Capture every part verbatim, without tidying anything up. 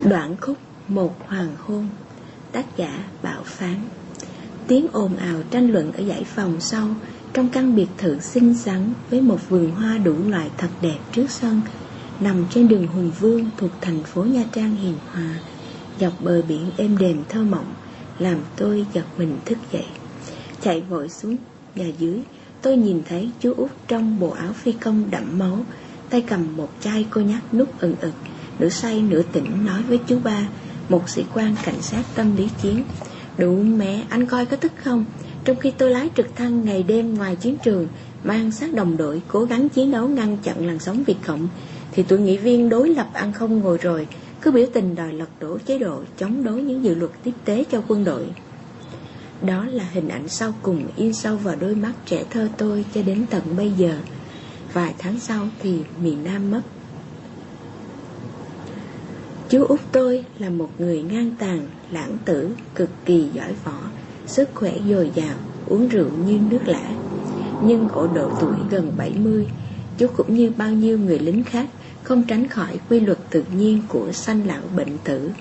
Đoạn khúc Một hoàng hôn. Tác giả Bảo Phán. Tiếng ồn ào tranh luận ở dãy phòng sau, trong căn biệt thự xinh xắn với một vườn hoa đủ loại thật đẹp trước sân, nằm trên đường Hùng Vương thuộc thành phố Nha Trang hiền hòa, dọc bờ biển êm đềm thơ mộng, làm tôi giật mình thức dậy. Chạy vội xuống nhà dưới, tôi nhìn thấy chú Út trong bộ áo phi công đẫm máu, tay cầm một chai cognac nút ừng ực, nửa say nửa tỉnh, nói với chú ba, một sĩ quan cảnh sát tâm lý chiến: "Đủ mẹ, anh coi có tức không? Trong khi tôi lái trực thăng ngày đêm ngoài chiến trường, mang sát đồng đội, cố gắng chiến đấu ngăn chặn làn sóng Việt Cộng, thì tụi nghị viên đối lập ăn không ngồi rồi, cứ biểu tình đòi lật đổ chế độ, chống đối những dự luật tiếp tế cho quân đội." Đó là hình ảnh sau cùng in sâu vào đôi mắt trẻ thơ tôi cho đến tận bây giờ. Vài tháng sau thì miền Nam mất. Chú Út tôi là một người ngang tàn, lãng tử, cực kỳ giỏi võ, sức khỏe dồi dào, uống rượu như nước lã. Nhưng ở độ tuổi gần bảy mươi, chú cũng như bao nhiêu người lính khác, không tránh khỏi quy luật tự nhiên của sanh lão bệnh tử.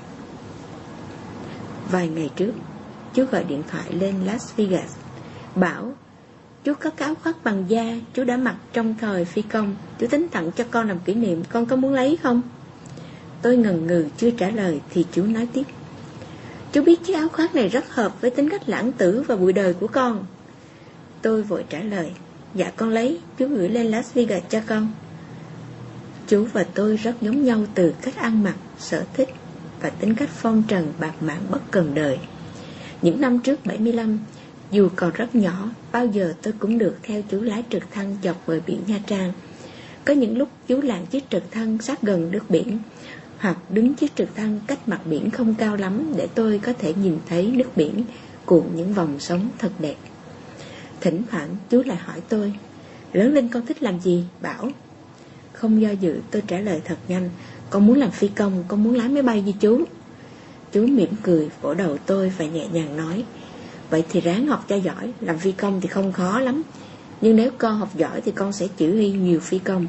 Vài ngày trước, chú gọi điện thoại lên Las Vegas, bảo chú có cái áo khoác bằng da chú đã mặc trong thời phi công, chú tính tặng cho con làm kỷ niệm, con có muốn lấy không? Tôi ngần ngừ chưa trả lời thì chú nói tiếp: "Chú biết chiếc áo khoác này rất hợp với tính cách lãng tử và bụi đời của con." Tôi vội trả lời: "Dạ con lấy, chú gửi lên Las Vegas cho con." Chú và tôi rất giống nhau từ cách ăn mặc, sở thích và tính cách phong trần bạc mãn bất cần đời. Những năm trước bảy mươi lăm, dù còn rất nhỏ, bao giờ tôi cũng được theo chú lái trực thăng dọc bờ biển Nha Trang. Có những lúc chú lạng chiếc trực thăng sát gần nước biển, hoặc đứng chiếc trực thăng cách mặt biển không cao lắm để tôi có thể nhìn thấy nước biển cuộn những vòng sóng thật đẹp. Thỉnh thoảng chú lại hỏi tôi: "Lớn lên con thích làm gì, Bảo?" Không do dự tôi trả lời thật nhanh: "Con muốn làm phi công, con muốn lái máy bay như chú." Chú mỉm cười vỗ đầu tôi và nhẹ nhàng nói: "Vậy thì ráng học cho giỏi, làm phi công thì không khó lắm. Nhưng nếu con học giỏi thì con sẽ chỉ huy nhiều phi công."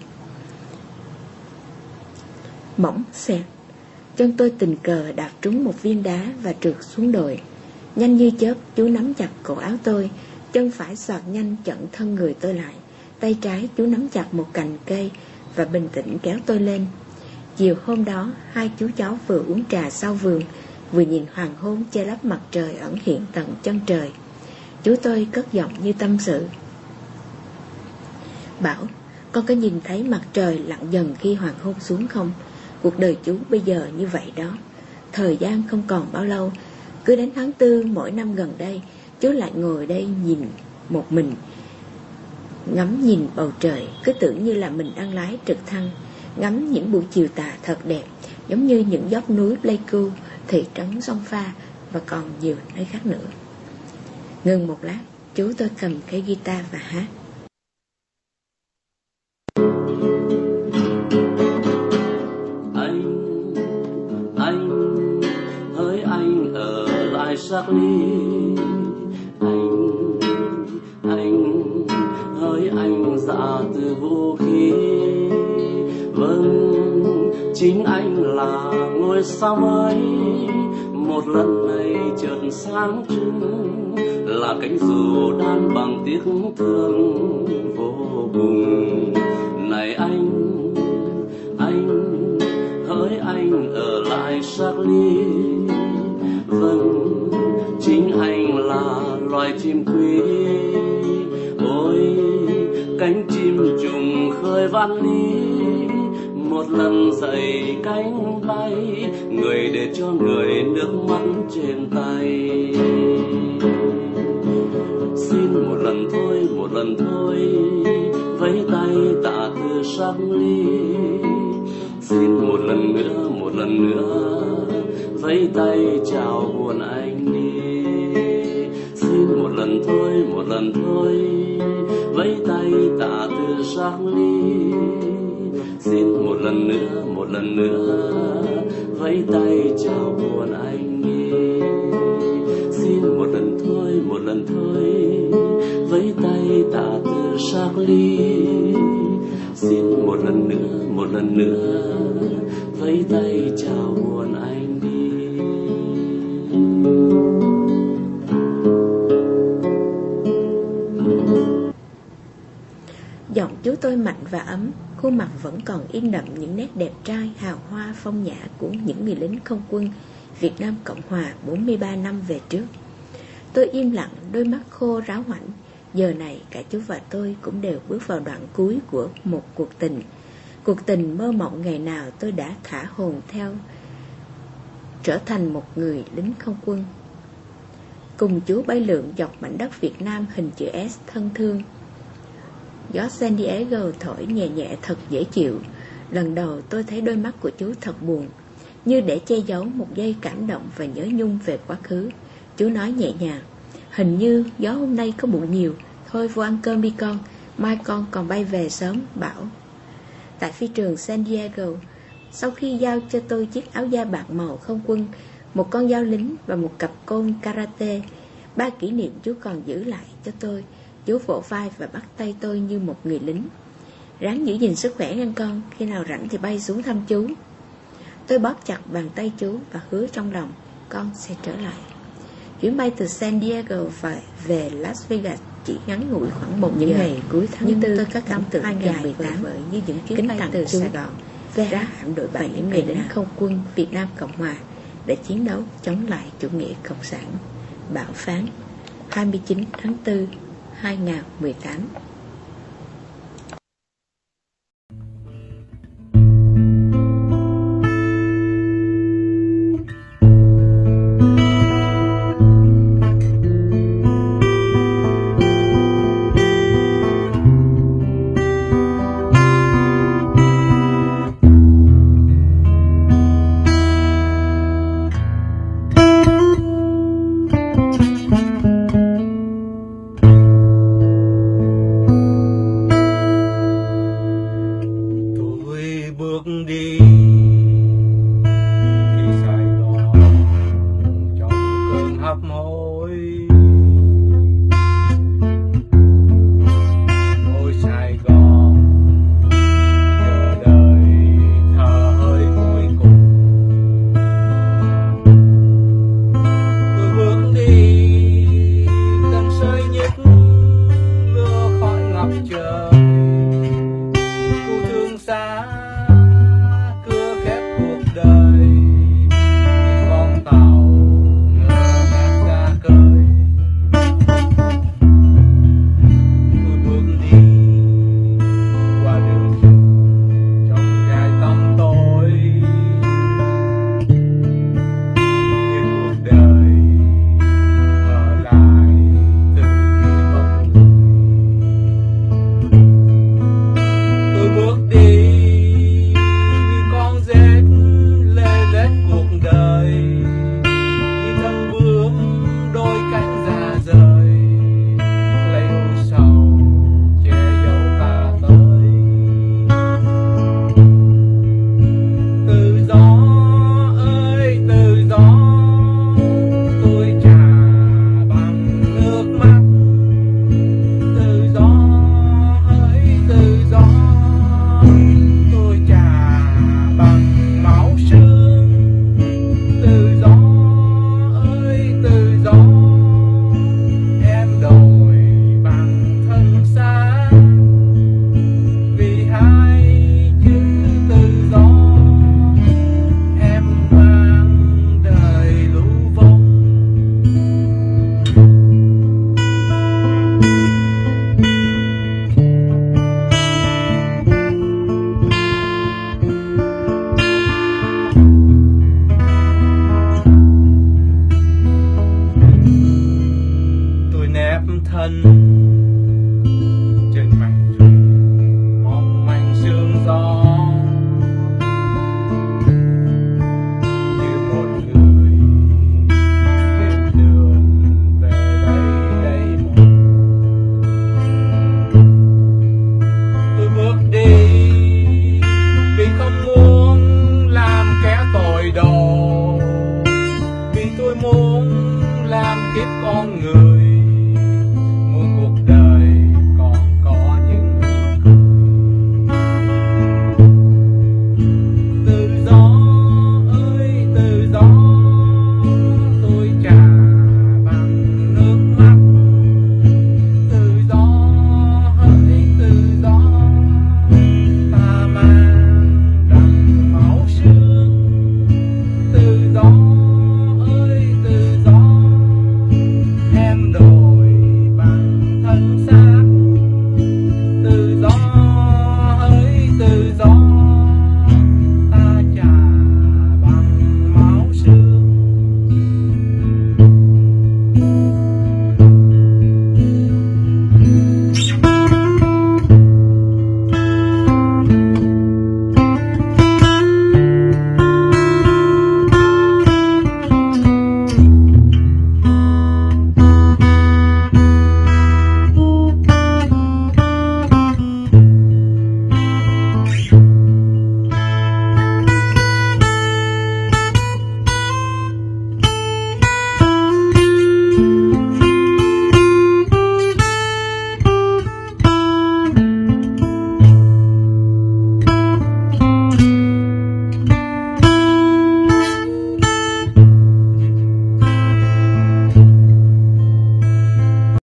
Mỏng xẹt, chân tôi tình cờ đạp trúng một viên đá và trượt xuống đồi. Nhanh như chớp, chú nắm chặt cổ áo tôi, chân phải xoạc nhanh chặn thân người tôi lại, tay trái chú nắm chặt một cành cây và bình tĩnh kéo tôi lên. Chiều hôm đó, hai chú cháu vừa uống trà sau vườn, vừa nhìn hoàng hôn che lấp mặt trời ẩn hiện tận chân trời. Chú tôi cất giọng như tâm sự: "Bảo, con có nhìn thấy mặt trời lặn dần khi hoàng hôn xuống không? Cuộc đời chú bây giờ như vậy đó. Thời gian không còn bao lâu. Cứ đến tháng tư mỗi năm gần đây, chú lại ngồi đây nhìn một mình, ngắm nhìn bầu trời, cứ tưởng như là mình đang lái trực thăng, ngắm những buổi chiều tà thật đẹp, giống như những dốc núi Pleiku, thị trấn Sông Pha và còn nhiều nơi khác nữa." Ngừng một lát, chú tôi cầm cây guitar và hát: Anh, anh, hỡi anh ở lại Charlie. Anh, anh, hỡi anh dạ từ vũ khí. Vâng, chính anh là ngôi sao mới, một lần này chợt sáng trưng, là cánh dù đan bằng tiếc thương vô cùng. Này anh, anh, hỡi anh ở lại Charlie. Vâng, chính anh là loài chim quý. Ôi, cánh chim trùng khơi van ly, một lần dậy cánh bay, người để cho người nước mắt trên tay. Xin một lần thôi, một lần thôi, vẫy tay tạ từ Charlie. Xin một lần nữa, một lần nữa, vẫy tay chào buồn anh đi. Xin một lần thôi, một lần thôi, vẫy tay tạ từ Charlie. Xin một lần nữa, một lần nữa, vẫy tay chào buồn anh đi. Xin một lần thôi, một lần thôi, vẫy tay tạ từ Charlie. Xin một lần nữa, một lần nữa, vẫy tay chào buồn anh. Chú tôi mạnh và ấm, khuôn mặt vẫn còn in đậm những nét đẹp trai, hào hoa, phong nhã của những người lính không quân Việt Nam Cộng Hòa bốn mươi ba năm về trước. Tôi im lặng, đôi mắt khô ráo hoảnh. Giờ này cả chú và tôi cũng đều bước vào đoạn cuối của một cuộc tình. Cuộc tình mơ mộng ngày nào tôi đã thả hồn theo, trở thành một người lính không quân. Cùng chú bay lượn dọc mảnh đất Việt Nam hình chữ S thân thương. Gió San Diego thổi nhẹ nhẹ thật dễ chịu. Lần đầu tôi thấy đôi mắt của chú thật buồn, như để che giấu một giây cảm động và nhớ nhung về quá khứ. Chú nói nhẹ nhàng: "Hình như gió hôm nay có buồn nhiều. Thôi vô ăn cơm đi con, mai con còn bay về sớm." Bảo. Tại phi trường San Diego, sau khi giao cho tôi chiếc áo da bạc màu không quân, một con dao lính và một cặp côn karate, ba kỷ niệm chú còn giữ lại cho tôi. Chú vỗ vai và bắt tay tôi như một người lính. "Ráng giữ gìn sức khỏe nha con, khi nào rảnh thì bay xuống thăm chú." Tôi bóp chặt bàn tay chú và hứa trong lòng con sẽ trở lại. Chuyến bay từ San Diego và về Las Vegas chỉ ngắn ngủi khoảng một những giờ. Ngày cuối tháng nhưng tư, tôi có cảm tưởng hai nghìn mười tám như những chuyến bay từ Sài Gòn ra hạm đội bảy những người lính không quân Việt Nam Cộng Hòa để chiến đấu chống lại chủ nghĩa cộng sản. Bảo Phán, hai mươi chín tháng tư hai nghìn mười tám.